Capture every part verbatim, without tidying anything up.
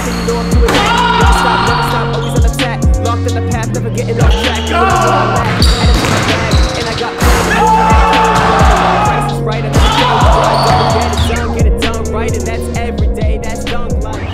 and you know I'm doing that. Don't stop, never stop, always on attack. Locked in the path, never getting off track. You know where I'm at, and it's in my bag, and I got price is right, and I'm done. Get it done, get it done right, and that's every day. That's dunk life.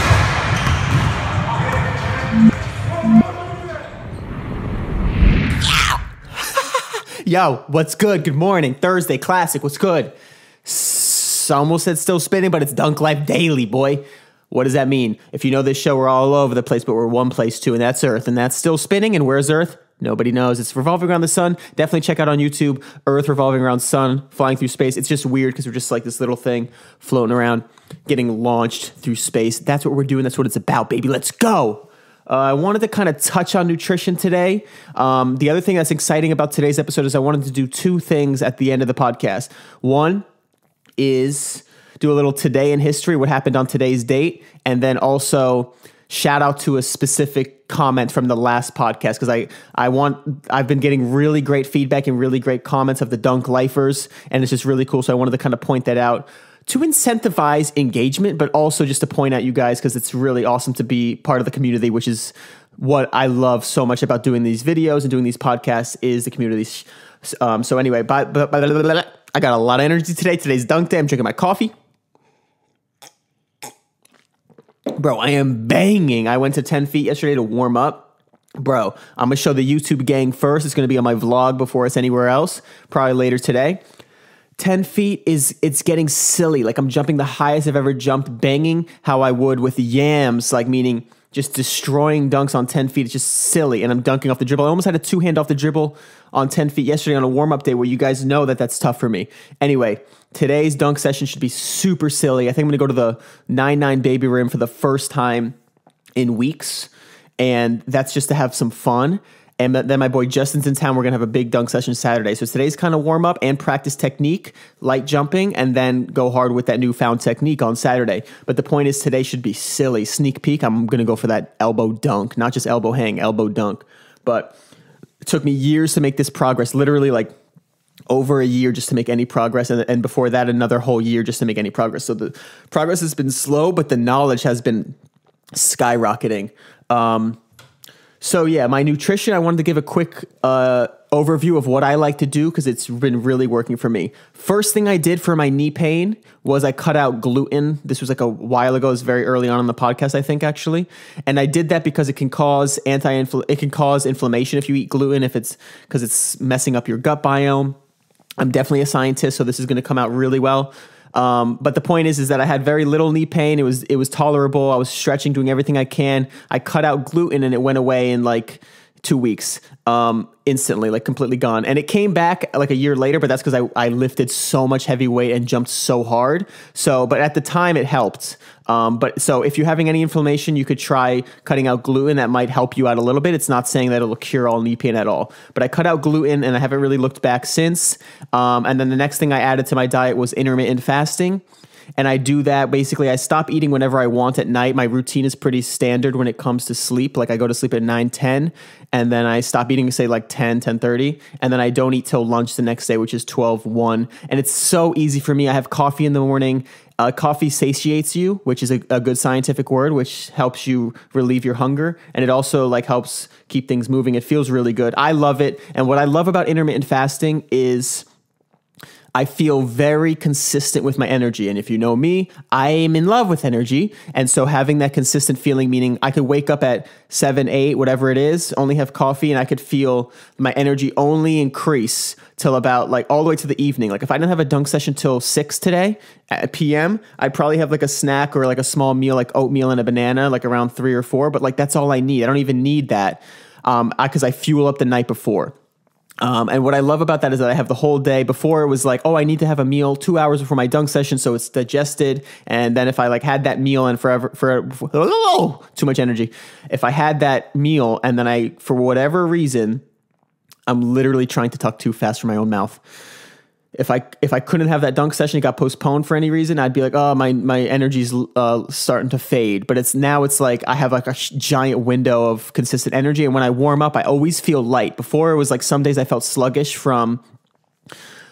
Yo, what's good? Good morning. Thursday classic. What's good? S almost said still spinning, but it's Dunk Life Daily, boy. What does that mean? If you know this show, we're all over the place, but we're one place too, and that's Earth. And that's still spinning. And where's Earth? Nobody knows. It's revolving around the sun. Definitely check out on YouTube, Earth revolving around sun, flying through space. It's just weird because we're just like this little thing floating around, getting launched through space. That's what we're doing. That's what it's about, baby. Let's go. Uh, I wanted to kind of touch on nutrition today. Um, the other thing that's exciting about today's episode is I wanted to do two things at the end of the podcast. One is do a little today in history, what happened on today's date, and then also shout out to a specific comment from the last podcast because I I want I've been getting really great feedback and really great comments of the Dunk Lifers, and it's just really cool. So I wanted to kind of point that out to incentivize engagement, but also just to point out you guys because it's really awesome to be part of the community, which is what I love so much about doing these videos and doing these podcasts is the community. Um, so anyway, bye, bye, bye, blah, blah, blah. I got a lot of energy today. Today's Dunk Day. I'm drinking my coffee. Bro, I am banging. I went to ten feet yesterday to warm up. Bro, I'm going to show the YouTube gang first. It's going to be on my vlog before it's anywhere else, probably later today. ten feet is, it's getting silly. Like I'm jumping the highest I've ever jumped, banging how I would with yams, like meaning just destroying dunks on ten feet. It's just silly. And I'm dunking off the dribble. I almost had a two hand off the dribble on ten feet yesterday on a warm up day where you guys know that that's tough for me. Anyway, today's dunk session should be super silly. I think I'm going to go to the nine nine baby rim for the first time in weeks. And that's just to have some fun. And then my boy Justin's in town. We're going to have a big dunk session Saturday. So today's kind of warm up and practice technique, light jumping, and then go hard with that newfound technique on Saturday. But the point is today should be silly. Sneak peek, I'm going to go for that elbow dunk, not just elbow hang, elbow dunk. But it took me years to make this progress, literally like over a year just to make any progress. And, and before that, another whole year just to make any progress. So the progress has been slow, but the knowledge has been skyrocketing. Um, So yeah, my nutrition, I wanted to give a quick uh, overview of what I like to do because it's been really working for me. First thing I did for my knee pain was I cut out gluten. This was like a while ago. It was very early on in the podcast, I think, actually. And I did that because it can cause anti it can cause inflammation if you eat gluten, if it's because it's messing up your gut biome. I'm definitely a scientist, so this is going to come out really well. Um, but the point is, is that I had very little knee pain. It was, it was tolerable. I was stretching, doing everything I can. I cut out gluten and it went away in like two weeks, um, instantly, like completely gone. And it came back like a year later, but that's because I, I lifted so much heavy weight and jumped so hard. So, but at the time it helped. Um, but so if you're having any inflammation, you could try cutting out gluten. That might help you out a little bit. It's not saying that it'll cure all knee pain at all, but I cut out gluten and I haven't really looked back since. Um, and then the next thing I added to my diet was intermittent fasting. And I do that basically. I stop eating whenever I want at night. My routine is pretty standard when it comes to sleep. Like I go to sleep at nine, ten, and then I stop eating, say like ten, ten thirty. And then I don't eat till lunch the next day, which is twelve, one. And it's so easy for me. I have coffee in the morning. Uh, coffee satiates you, which is a, a good scientific word, which helps you relieve your hunger. And it also like helps keep things moving. It feels really good. I love it. And what I love about intermittent fasting is I feel very consistent with my energy. And if you know me, I am in love with energy. And so having that consistent feeling, meaning I could wake up at seven, eight, whatever it is, only have coffee, and I could feel my energy only increase till about like all the way to the evening. Like if I didn't have a dunk session till six today at P M, I'd probably have like a snack or like a small meal, like oatmeal and a banana, like around three or four. But like that's all I need. I don't even need that um, because I, I fuel up the night before. Um, and what I love about that is that I have the whole day. Before it was like, oh, I need to have a meal two hours before my dunk session so it's digested. And then if I like had that meal and forever, for, for oh, too much energy. If I had that meal and then I, for whatever reason, I'm literally trying to talk too fast from my own mouth. If I if I couldn't have that dunk session, it got postponed for any reason, I'd be like, oh, my my energy's uh, starting to fade. But it's now it's like I have like a giant window of consistent energy, and when I warm up, I always feel light. Before it was like some days I felt sluggish from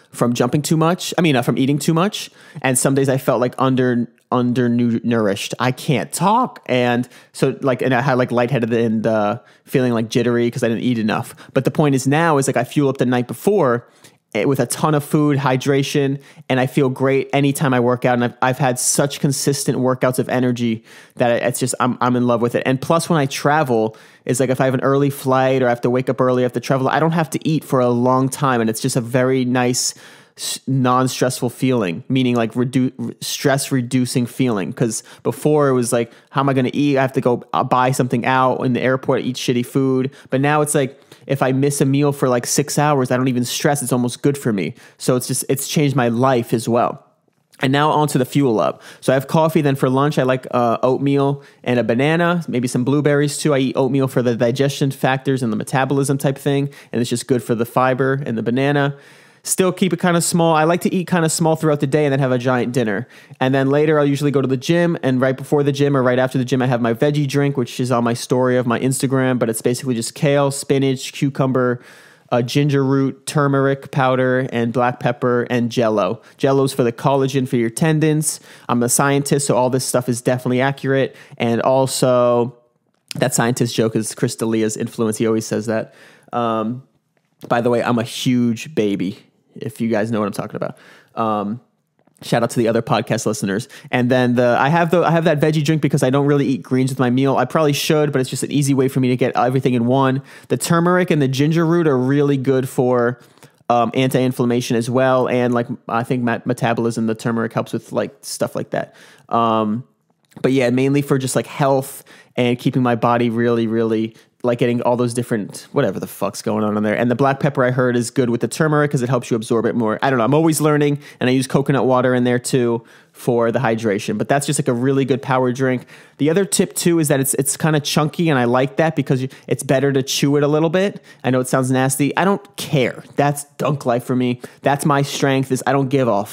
from jumping too much. I mean, uh, from eating too much. And some days I felt like under undernourished. I can't talk. And so like, and I had like lightheaded and uh, feeling like jittery because I didn't eat enough. But the point is now is like I fuel up the night before with a ton of food, hydration, and I feel great anytime I work out. And I've, I've had such consistent workouts of energy that it's just, I'm, I'm in love with it. And plus when I travel, is like if I have an early flight or I have to wake up early, I have to travel, I don't have to eat for a long time. And it's just a very nice, non-stressful feeling, meaning like redu- stress reducing feeling. Because before it was like, how am I going to eat? I have to go buy something out in the airport, eat shitty food. But now it's like, if I miss a meal for like six hours, I don't even stress. It's almost good for me. So it's just, it's changed my life as well. And now on to the fuel up. So I have coffee. Then for lunch, I like uh, oatmeal and a banana, maybe some blueberries too. I eat oatmeal for the digestion factors and the metabolism type thing. And it's just good for the fiber and the banana. Still keep it kind of small. I like to eat kind of small throughout the day and then have a giant dinner. And then later I'll usually go to the gym, and right before the gym or right after the gym, I have my veggie drink, which is on my story of my Instagram, but it's basically just kale, spinach, cucumber, uh, ginger root, turmeric powder, and black pepper, and Jell-O. Jell-O's for the collagen for your tendons. I'm a scientist, so all this stuff is definitely accurate. And also, that scientist joke is Chris D'Elia's influence. He always says that. Um, by the way, I'm a huge baby, if you guys know what I'm talking about. Um, shout out to the other podcast listeners. And then the I have the I have that veggie drink because I don't really eat greens with my meal. I probably should, but it's just an easy way for me to get everything in one. The turmeric and the ginger root are really good for um, anti-inflammation as well. And like I think met- metabolism, the turmeric helps with like stuff like that. Um, but yeah, mainly for just like health and keeping my body really, really like getting all those different, whatever the fuck's going on in there. And the black pepper I heard is good with the turmeric because it helps you absorb it more. I don't know. I'm always learning, and I use coconut water in there too for the hydration. But that's just like a really good power drink. The other tip too is that it's it's kind of chunky, and I like that because it's better to chew it a little bit. I know it sounds nasty. I don't care. That's dunk life for me. That's my strength. Is I don't give a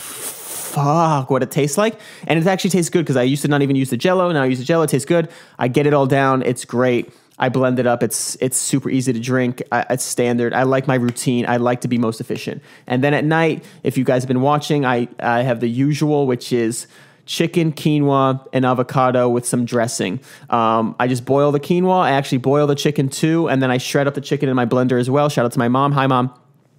fuck what it tastes like. And it actually tastes good because I used to not even use the Jell-O. Now I use the Jell-O. It tastes good. I get it all down. It's great. I blend it up. It's it's super easy to drink. I, it's standard. I like my routine. I like to be most efficient. And then at night, if you guys have been watching, I, I have the usual, which is chicken, quinoa, and avocado with some dressing. Um, I just boil the quinoa. I actually boil the chicken too, and then I shred up the chicken in my blender as well. Shout out to my mom. Hi, Mom.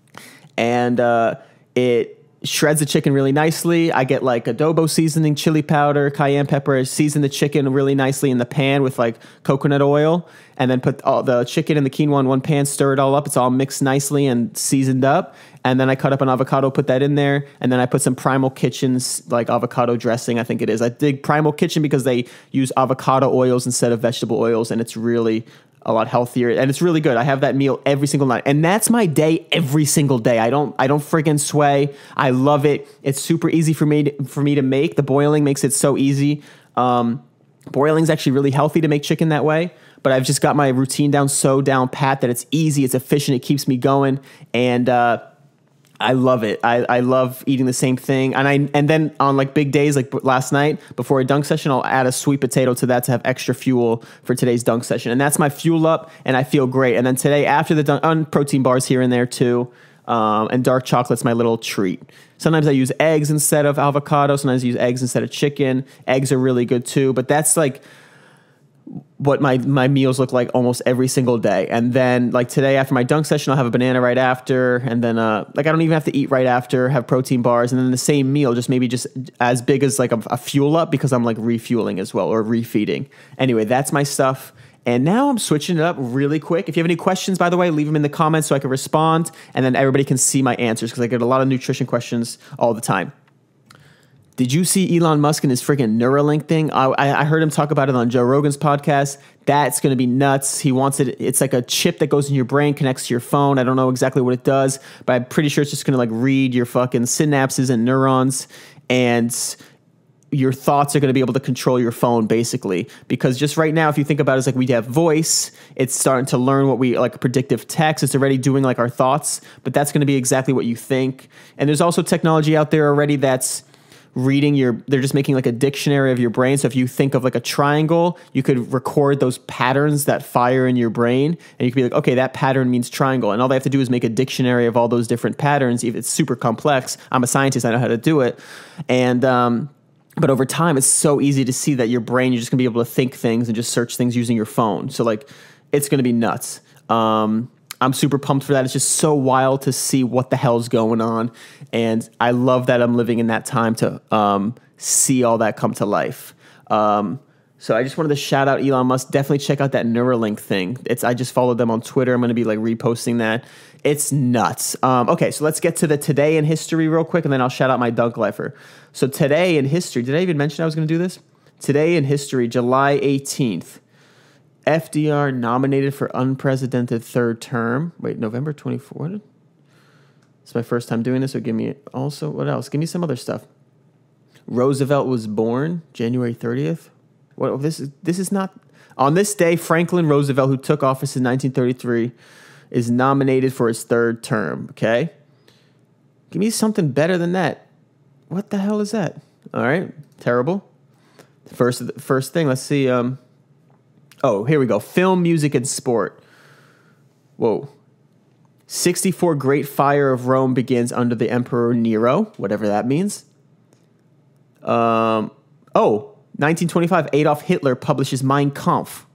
And uh, it shreds the chicken really nicely. I get like adobo seasoning, chili powder, cayenne pepper, season the chicken really nicely in the pan with like coconut oil, and then put all the chicken and the quinoa in one pan, stir it all up. It's all mixed nicely and seasoned up. And then I cut up an avocado, put that in there. And then I put some Primal Kitchen's like avocado dressing, I think it is. I dig Primal Kitchen because they use avocado oils instead of vegetable oils, and it's really a lot healthier, and it's really good. I have that meal every single night, and that's my day every single day. I don't, I don't friggin' sway. I love it. It's super easy for me to, for me to make. The boiling makes it so easy. Um, boiling is actually really healthy to make chicken that way, but I've just got my routine down so down pat that it's easy, it's efficient, it keeps me going, and uh, I love it. I, I love eating the same thing. And I and then on like big days like last night, before a dunk session, I'll add a sweet potato to that to have extra fuel for today's dunk session. And that's my fuel up, and I feel great. And then today after the dunk, on protein bars here and there too, um, and dark chocolate's my little treat. Sometimes I use eggs instead of avocado. Sometimes I use eggs instead of chicken. Eggs are really good too. But that's like what my, my meals look like almost every single day. And then like today after my dunk session, I'll have a banana right after. And then uh, like I don't even have to eat right after, have protein bars. And then the same meal, just maybe just as big as like a, a fuel up because I'm like refueling as well or refeeding. Anyway, that's my stuff. And now I'm switching it up really quick. If you have any questions, by the way, leave them in the comments so I can respond. And then everybody can see my answers because I get a lot of nutrition questions all the time. Did you see Elon Musk and his freaking Neuralink thing? I, I heard him talk about it on Joe Rogan's podcast. That's going to be nuts. He wants it. It's like a chip that goes in your brain, connects to your phone. I don't know exactly what it does, but I'm pretty sure it's just going to like read your fucking synapses and neurons, and your thoughts are going to be able to control your phone basically. Because just right now, if you think about it, it's like we have voice. It's starting to learn what we like predictive text. It's already doing like our thoughts, but that's going to be exactly what you think. And there's also technology out there already that's reading your, they're just making like a dictionary of your brain. So if you think of like a triangle, you could record those patterns that fire in your brain, and you could be like, okay, that pattern means triangle. And all they have to do is make a dictionary of all those different patterns. If it's super complex, I'm a scientist, I know how to do it. And, um, but over time, it's so easy to see that your brain, you're just gonna be able to think things and just search things using your phone. So like, it's gonna be nuts. Um, I'm super pumped for that. It's just so wild to see what the hell's going on. And I love that I'm living in that time to um, see all that come to life. Um, so I just wanted to shout out Elon Musk. Definitely check out that Neuralink thing. It's I just followed them on Twitter. I'm going to be like reposting that. It's nuts. Um, okay, so let's get to the today in history real quick, and then I'll shout out my dunk lifer. So today in history, did I even mention I was going to do this? Today in history, July eighteenth. F D R nominated for unprecedented third term. Wait, November twenty-fourth? It's my first time doing this, so give me also, what else? Give me some other stuff. Roosevelt was born January thirtieth. What, this is, this is not... On this day, Franklin Roosevelt, who took office in nineteen thirty-three, is nominated for his third term, okay? Give me something better than that. What the hell is that? All right, terrible. First, first thing, let's see... Um, Oh, here we go. Film, music, and sport. Whoa. sixty-four Great Fire of Rome begins under the Emperor Nero, whatever that means. Um, oh, nineteen twenty-five, Adolf Hitler publishes Mein Kampf.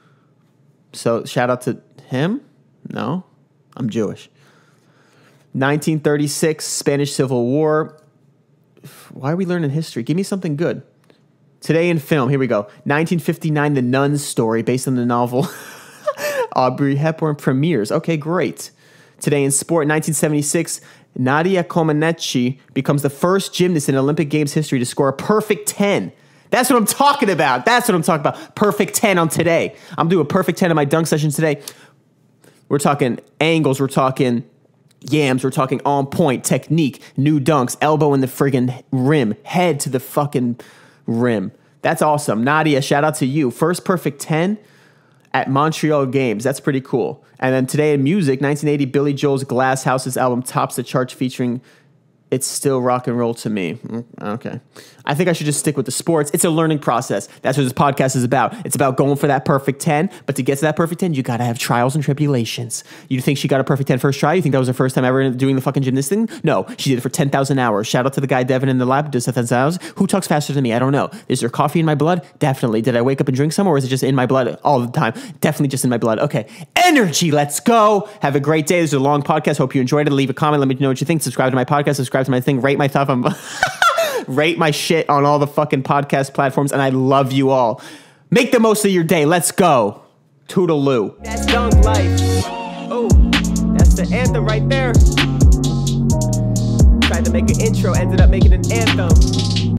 So, shout out to him? No, I'm Jewish. nineteen thirty-six, Spanish Civil War. Why are we learning history? Give me something good. Today in film, here we go. nineteen fifty-nine, The Nun's Story, based on the novel Audrey Hepburn premieres. Okay, great. Today in sport, nineteen seventy-six, Nadia Comaneci becomes the first gymnast in Olympic Games history to score a perfect ten. That's what I'm talking about. That's what I'm talking about. Perfect ten on today. I'm doing a perfect ten in my dunk session today. We're talking angles. We're talking yams. We're talking on point, technique, new dunks, elbow in the friggin' rim, head to the fucking... rim. That's awesome. Nadia, shout out to you. First perfect ten at Montreal Games. That's pretty cool. And then today in music, nineteen eighty, Billy Joel's Glass Houses album tops the charts featuring It's Still Rock and Roll to Me. Okay. I think I should just stick with the sports. It's a learning process. That's what this podcast is about. It's about going for that perfect ten, but to get to that perfect ten, you got to have trials and tribulations. You think she got a perfect ten first try? You think that was her first time ever doing the fucking gymnast thing? No, she did it for ten thousand hours. Shout out to the guy, Devin, in the lab who does ten thousand hours. Who talks faster than me? I don't know. Is there coffee in my blood? Definitely. Did I wake up and drink some, or is it just in my blood all the time? Definitely just in my blood. Okay. Energy. Let's go. Have a great day. This is a long podcast. Hope you enjoyed it. Leave a comment. Let me know what you think. Subscribe to my podcast. Subscribe to my thing. Rate my stuff. I'm rate my shit on all the fucking podcast platforms, and I love you all. Make the most of your day. Let's go. Toodaloo. That's dunk life. Oh, that's the anthem right there. Tried to make an intro, ended up making an anthem.